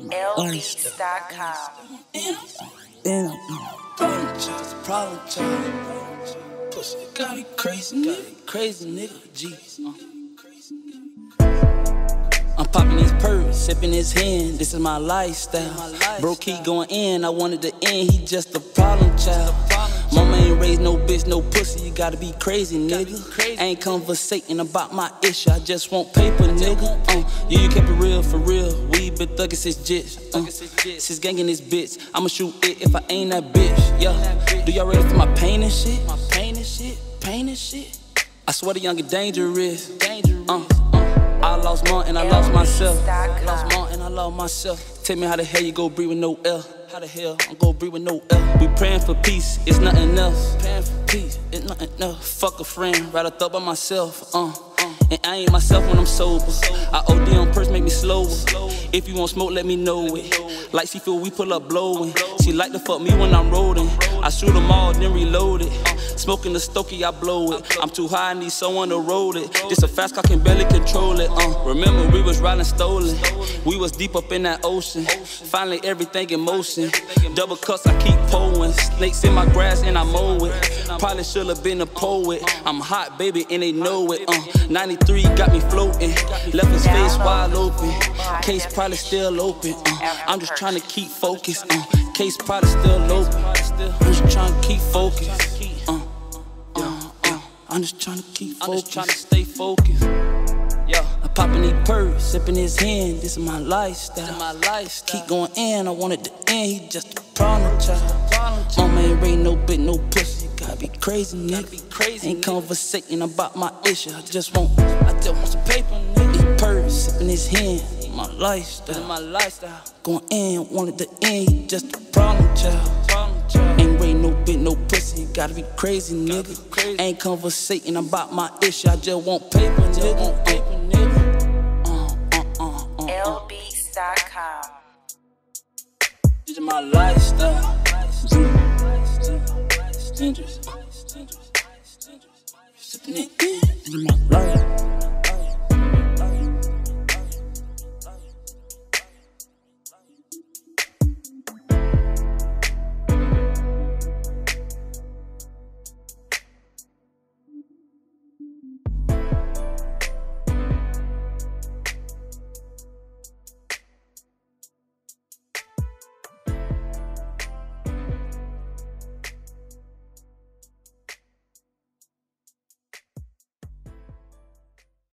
LBeats.com. Problem child. Pussy got me crazy nigga. G's. I'm popping these perks, sipping his hand. This is my lifestyle. Bro keep going in, I wanted to end. He just a problem child. Mama ain't raised no bitch, no pussy. You gotta be crazy, nigga. Ain't conversating about my issue. I just want paper, nigga. Yeah, you kept it real for real. We been thuggin' since jits. Since gangin' this bitch. I'ma shoot it if I ain't that bitch. Yeah. Do y'all ready for my pain and shit? Pain and shit. I swear the young and dangerous. I lost more and I lost myself. Tell me how the hell you go breathe with no L? How the hell I'm gon' breathe with no L? We praying for peace, it's nothing else. Praying for peace, it's nothing else. Fuck a friend, rather thought by myself. And I ain't myself when I'm sober. I OD on purse, make me slower. If you want smoke, let me know it. Like she feel we pull up blowing. She like to fuck me when I'm rolling. I shoot them all, then reload it. Smoking the stokie, I blow it. I'm too high, I need someone to roll it. This a fast car, can barely control it. Remember we was riding stolen. We was deep up in that ocean. Finally everything in motion. Double cuts, I keep pulling. Snakes in my grass and I mow it. Probably should've been a poet. I'm hot, baby, and they know it. 93 got me floating. Left his face wide open. Case probably still open. I'm just trying to keep focused. Case probably still open. I'm just trying to keep focused. I'm just trying to keep focused. I'm just trying to stay focused. I poppin' these perks, sippin' his hand. This is my lifestyle. Keep going in, I want it to end. He just a problem child. Mama ain't raised no bitch, no pussy. Gotta be crazy, nigga. Ain't conversating about my issue. I just want some paper, nigga. These perks, sippin' his hand. My lifestyle. Going in, want it to end. He just a problem child. Ain't raised no bitch, no pussy. Gotta be crazy, nigga. Ain't conversating about my issue. I just want paper, nigga.